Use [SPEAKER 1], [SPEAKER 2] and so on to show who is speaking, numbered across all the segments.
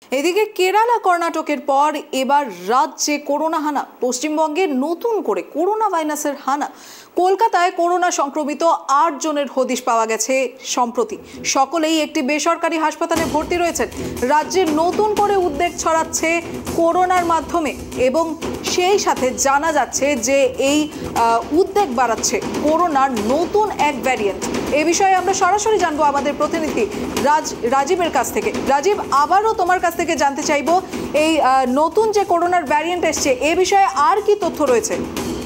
[SPEAKER 1] এদিকে কেরালা কর্ণাটকের পর এবার রাজ্যে করোনা হানা। পশ্চিমবঙ্গে নতুন করে করোনা ভাইরাসের হানা। কলকাতায় করোনা সংক্রমিত ৮ জনের হদিশ পাওয়া গেছে সম্প্রতি। সকলেই একটি বেসরকারি হাসপাতালে ভর্তি রয়েছেন। রাজ্যে নতুন করে উদ্বেগ ছড়াচ্ছে করোনার মাধ্যমে এবং সেই সাথে জানা যাচ্ছে যে এই উদ্বেগ বাড়াচ্ছে করোনার নতুন এক ভ্যারিয়েন্ট। এ বিষয়ে আমরা সরাসরি জানবো আমাদের প্রতিনিধি রাজীবের কাছ থেকে। রাজীব, আবারও তোমার কাছ থেকে জানতে চাইবো এই নতুন যে করোনার ভ্যারিয়েন্ট এসছে এ বিষয়ে আর কি তথ্য রয়েছে?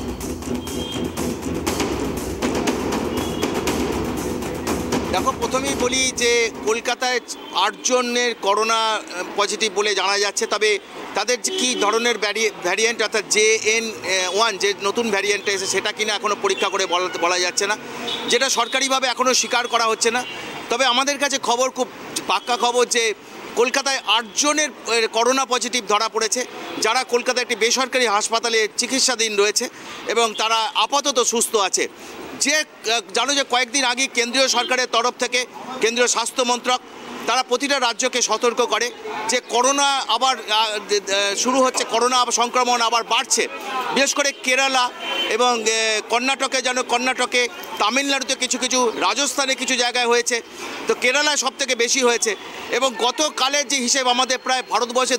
[SPEAKER 2] দেখো, প্রথমেই বলি যে কলকাতায় ৮ জনের করোনা পজিটিভ বলে জানা যাচ্ছে। তবে তাদের কি ধরনের ভ্যারিয়েন্ট অর্থাৎ JN1 যে নতুন ভ্যারিয়েন্টটা এসে সেটা কিনা এখনও পরীক্ষা করে বলা যাচ্ছে না, যেটা সরকারিভাবে এখনও স্বীকার করা হচ্ছে না। তবে আমাদের কাছে খবর, খুব পাক্কা খবর, যে কলকাতায় ৮ জনের করোনা পজিটিভ ধরা পড়েছে, যারা কলকাতায় একটি বেসরকারি হাসপাতালে চিকিৎসাধীন রয়েছে এবং তারা আপাতত সুস্থ আছে। যে জানো যে কয়েকদিন আগে কেন্দ্রীয় সরকারের তরফ থেকে কেন্দ্রীয় স্বাস্থ্য মন্ত্রক তারা প্রতিটা রাজ্যকে সতর্ক করে যে করোনা আবার শুরু হচ্ছে, করোনা সংক্রমণ আবার বাড়ছে। বিশেষ করে কেরালা এবং কর্ণাটকে, তামিলনাড়ুতে কিছু রাজস্থানে কিছু জায়গায় হয়েছে, তো কেরালায় সব থেকে বেশি হয়েছে। এবং গতকালের যে হিসেব, আমাদের প্রায় ভারতবর্ষে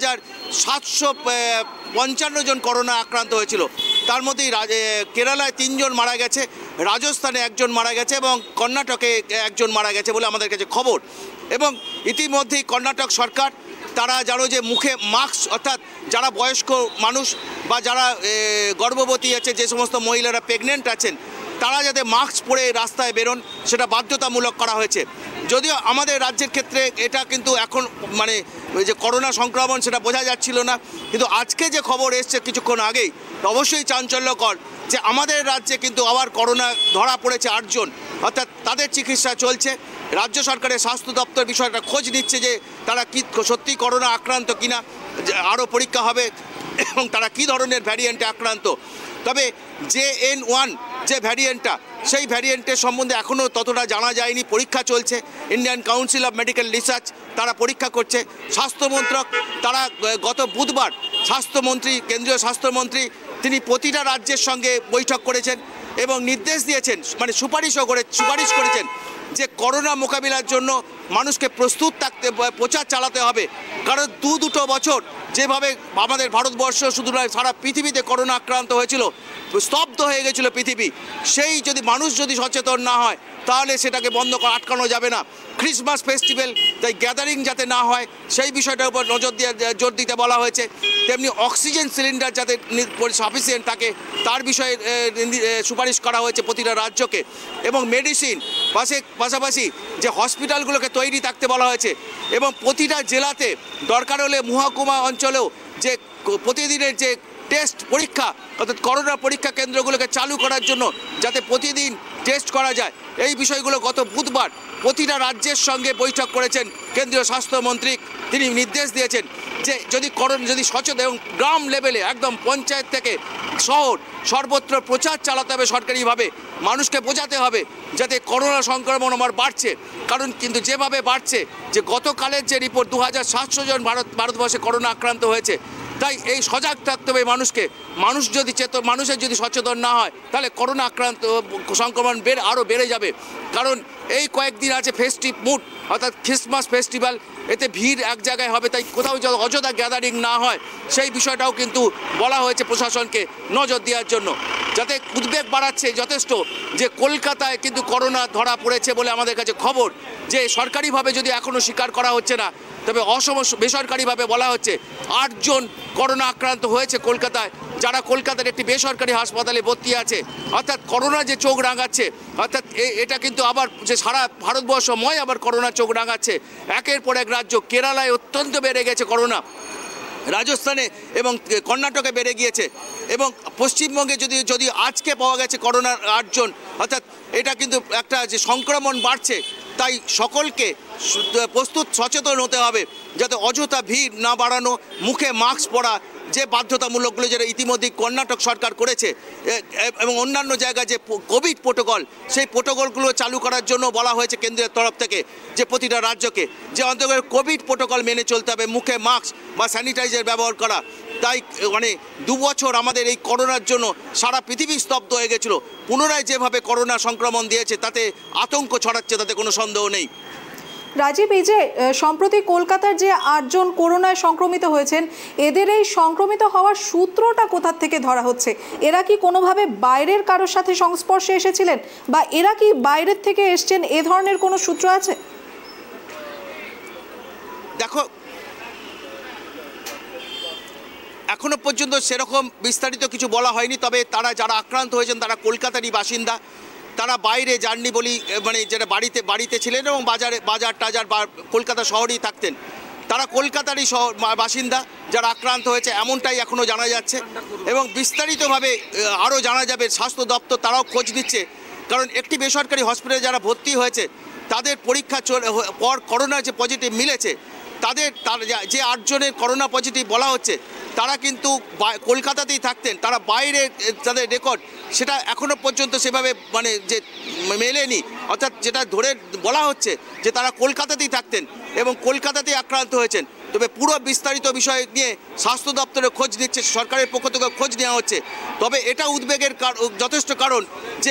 [SPEAKER 2] 2755 জন করোনা আক্রান্ত হয়েছিল। তার মধ্যেই কেরালায় 3 জন মারা গেছে, রাজস্থানে 1 জন মারা গেছে এবং কর্ণাটকে 1 জন মারা গেছে বলে আমাদের কাছে খবর। এবং ইতিমধ্যেই কর্ণাটক সরকার তারা জানো যে মুখে মাস্ক, অর্থাৎ যারা বয়স্ক মানুষ বা যারা গর্ভবতী আছে, যে সমস্ত মহিলারা প্রেগনেন্ট আছেন, তারা যাতে মাস্ক পরে রাস্তায় বেরোন সেটা বাধ্যতামূলক করা হয়েছে। যদিও আমাদের রাজ্যের ক্ষেত্রে এটা কিন্তু এখন মানে যে করোনা সংক্রমণ সেটা বোঝা যাচ্ছিল না, কিন্তু আজকে যে খবর এসছে কিছুক্ষণ আগেই অবশ্যই চাঞ্চল্যকর যে আমাদের রাজ্যে কিন্তু আবার করোনা ধরা পড়েছে ৮ জন, অর্থাৎ তাদের চিকিৎসা চলছে। রাজ্য সরকারের স্বাস্থ্য দপ্তর বিষয়টা খোঁজ নিচ্ছে যে তারা কি সত্যি করোনা আক্রান্ত কিনা, আরও পরীক্ষা হবে এবং তারা কি ধরনের ভ্যারিয়েন্টে আক্রান্ত। তবে JN1 যে ভ্যারিয়েন্টটা, সেই ভ্যারিয়েন্টের সম্বন্ধে এখনও ততটা জানা যায়নি, পরীক্ষা চলছে। Indian council of medical research তারা পরীক্ষা করছে। স্বাস্থ্যমন্ত্রক তারা গত বুধবার কেন্দ্রীয় স্বাস্থ্যমন্ত্রী তিনি প্রতিটা রাজ্যের সঙ্গে বৈঠক করেছেন এবং নির্দেশ দিয়েছেন, মানে সুপারিশ করেছেন যে করোনা মোকাবিলার জন্য মানুষকে প্রস্তুত থাকতে, প্রচার চালাতে হবে। কারণ দুটো বছর যেভাবে আমাদের ভারতবর্ষ শুধু নয় সারা পৃথিবীতে করোনা আক্রান্ত হয়েছিল, স্তব্ধ হয়ে গেছিলো পৃথিবী। সেই যদি মানুষ সচেতন না হয় তাহলে সেটাকে আটকানো যাবে না। ক্রিসমাস ফেস্টিভ্যাল, তাই গ্যাদারিং যাতে না হয় সেই বিষয়টার উপর জোর দিতে বলা হয়েছে। তেমনি অক্সিজেন সিলিন্ডার যাতে সাফিসিয়েন্ট থাকে তার বিষয়ে সুপারিশ করা হয়েছে প্রতিটা রাজ্যকে। এবং মেডিসিন পাশাপাশি যে হসপিটালগুলোকে তৈরি থাকতে বলা হয়েছে এবং প্রতিটা জেলাতে দরকার হলে মহকুমা অঞ্চলেও যে প্রতিদিনের যে টেস্ট পরীক্ষা, অর্থাৎ করোনা পরীক্ষা কেন্দ্রগুলোকে চালু করার জন্য যাতে প্রতিদিন টেস্ট করা যায়, এই বিষয়গুলো গত বুধবার প্রতিটা রাজ্যের সঙ্গে বৈঠক করেছেন কেন্দ্রীয় স্বাস্থ্যমন্ত্রী। তিনি নির্দেশ দিয়েছেন যে যদি সচেতন এবং গ্রাম লেভেলে একদম পঞ্চায়েত থেকে শহর সর্বত্র প্রচার চালাতে হবে সরকারিভাবে, মানুষকে বোঝাতে হবে যাতে করোনা সংক্রমণ আমার বাড়ছে। কারণ কিন্তু যেভাবে বাড়ছে, যে গতকালের যে রিপোর্ট 2700 জন ভারতবর্ষে করোনা আক্রান্ত হয়েছে, তাই এই সজাগ থাকতে হবে মানুষকে। মানুষের যদি সচেতন না হয় তাহলে করোনা আক্রান্ত সংক্রমণ আরও বেড়ে যাবে। কারণ এই কয়েকদিন আছে ফেস্টিভ মুড, অর্থাৎ ক্রিসমাস ফেস্টিভ্যাল, এতে ভিড় এক জায়গায় হবে, তাই কোথাও যেন অযথা গ্যাদারিং না হয় সেই বিষয়টাও কিন্তু বলা হয়েছে প্রশাসনকে নজর দেওয়ার জন্য। যাতে উদ্বেগ বাড়াচ্ছে যথেষ্ট যে কলকাতায় কিন্তু করোনা ধরা পড়েছে বলে আমাদের কাছে খবর, যে সরকারিভাবে যদি এখনও স্বীকার করা হচ্ছে না, তবে বেসরকারিভাবে বলা হচ্ছে ৮ জন করোনা আক্রান্ত হয়েছে কলকাতায়, যারা কলকাতার একটি বেসরকারি হাসপাতালে ভর্তি আছে। অর্থাৎ করোনা যে চোখ রাঙাচ্ছে, অর্থাৎ এটা কিন্তু আবার যে সারা ভারতবর্ষময় আবার করোনা চোখ রাঙাচ্ছে। একের পর এক রাজ্য, কেরালায় অত্যন্ত বেড়ে গেছে করোনা, রাজস্থানে এবং কর্ণাটকে বেড়ে গিয়েছে এবং পশ্চিমবঙ্গে যদি আজকে পাওয়া গেছে করোনার ৮ জন, অর্থাৎ এটা কিন্তু একটা যে সংক্রমণ বাড়ছে, তাই সকলকে সচেতন হতে হবে যাতে অযথা ভিড় না বাড়ানো, মুখে মাস্ক পরা যে বাধ্যতামূলকগুলো যেটা ইতিমধ্যেই কর্ণাটক সরকার করেছে এবং অন্যান্য জায়গায় যে কোভিড প্রোটোকল, সেই প্রোটোকলগুলো চালু করার জন্য বলা হয়েছে কেন্দ্রের তরফ থেকে যে প্রতিটা রাজ্যকে যে অন্তত কোভিড প্রোটোকল মেনে চলতে হবে, মুখে মাস্ক বা স্যানিটাইজার ব্যবহার করা। তাই মানে 2 বছর আমাদের এই করোনার জন্য সারা পৃথিবী স্তব্ধ হয়ে গেছিল, পুনরায় যেভাবে করোনা সংক্রমণ দিয়েছে তাতে আতঙ্ক ছড়াচ্ছে, তাতে কোনো সন্দেহ নেই।
[SPEAKER 1] রাজীব, এই যে সম্প্রতি কলকাতার যে 8 জন করোনায় সংক্রমিত হয়েছেন, এদের এই সংক্রমিত হওয়ার সূত্রটা কোথা থেকে ধরা হচ্ছে? এরা কি কোনোভাবে বাইরের কারোর সাথে সংস্পর্শে এসেছিলেন বা এরা কি বাইরের থেকে এসছেন, এ ধরনের কোনো সূত্র আছে?
[SPEAKER 2] দেখো, এখনো পর্যন্ত সেরকম বিস্তারিত কিছু বলা হয়নি, তবে তারা যারা আক্রান্ত হয়েছেন তারা কলকাতারই বাসিন্দা। তারা বাইরে যাননি বলি, মানে যেটা বাড়িতে ছিলেন এবং বাজার টাজার বা কলকাতা শহরেই থাকতেন, তারা কলকাতারই বাসিন্দা যারা আক্রান্ত হয়েছে, এমনটাই এখনও জানা যাচ্ছে। এবং বিস্তারিতভাবে আরও জানা যাবে। স্বাস্থ্য দপ্তর তারাও খোঁজ নিচ্ছে, কারণ একটি বেসরকারি হসপিটালে যারা ভর্তি হয়েছে তাদের পরীক্ষা পর করোনা যে পজিটিভ মিলেছে, তাদের যে 8 জনের করোনা পজিটিভ বলা হচ্ছে তারা কিন্তু কলকাতাতেই থাকতেন, তারা বাইরে তাদের রেকর্ড সেটা এখনও পর্যন্ত সেভাবে মানে যে মেলেনি, অর্থাৎ যেটা ধরে বলা হচ্ছে যে তারা কলকাতাতেই থাকতেন এবং কলকাতাতেই আক্রান্ত হয়েছেন। তবে পুরো বিস্তারিত বিষয় নিয়ে স্বাস্থ্য দপ্তরে খোঁজ নিচ্ছে, সরকারের পক্ষ থেকে খোঁজ নেওয়া হচ্ছে। তবে এটা উদ্বেগের যথেষ্ট কারণ যে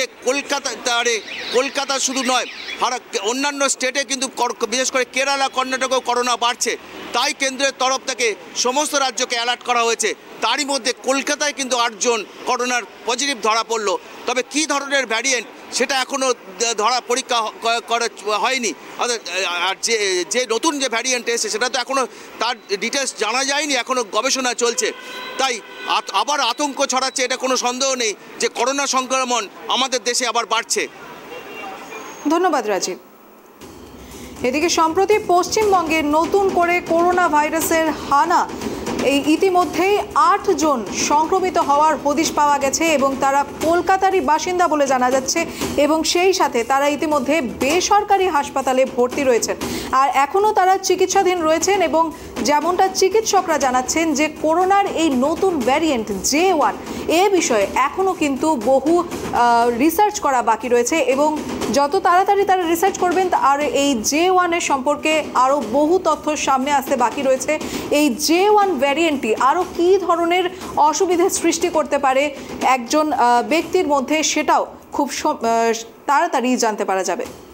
[SPEAKER 2] কলকাতা শুধু নয়, অন্যান্য স্টেটে কিন্তু বিশেষ করে কেরালা, কর্ণাটকেও করোনা বাড়ছে। তাই কেন্দ্রের তরফ থেকে সমস্ত রাজ্যকে অ্যালার্ট করা হয়েছে। তারই মধ্যে কলকাতায় কিন্তু 8 জন করোনার পজিটিভ ধরা পড়লো। তবে কী ধরনের ভ্যারিয়েন্ট সেটা এখনও পরীক্ষা করা হয়নি। আর যে নতুন যে ভ্যারিয়েন্ট এসেছে সেটা তো এখনও তার ডিটেলস জানা যায়নি, এখনও গবেষণা চলছে। তাই আবার আতঙ্ক ছড়াচ্ছে, এটা কোনো সন্দেহ নেই যে করোনা সংক্রমণ আমাদের দেশে আবার বাড়ছে।
[SPEAKER 1] ধন্যবাদ রাজীব। এদিকে সম্প্রতি পশ্চিমবঙ্গে নতুন করে করোনা ভাইরাসের হানা, এই ইতিমধ্যেই 8 জন সংক্রমিত হওয়ার হদিশ পাওয়া গেছে এবং তারা কলকাতারই বাসিন্দা বলে জানা যাচ্ছে এবং সেই সাথে তারা ইতিমধ্যে বেসরকারি হাসপাতালে ভর্তি রয়েছেন আর এখনও তারা চিকিৎসাধীন রয়েছেন। এবং যেমনটা চিকিৎসকরা জানাচ্ছেন যে করোনার এই নতুন ভ্যারিয়েন্ট J1 এ বিষয়ে এখনও কিন্তু বহু রিসার্চ করা বাকি রয়েছে এবং যত তাড়াতাড়ি তারা রিসার্চ করবেন আর এই J1 এর সম্পর্কে আরও বহু তথ্য সামনে আসতে বাকি রয়েছে। এই J1 ভ্যারিয়েন্টটি আরও কী ধরনের অসুবিধার সৃষ্টি করতে পারে একজন ব্যক্তির মধ্যে, সেটাও খুব তাড়াতাড়ি জানতে পারা যাবে।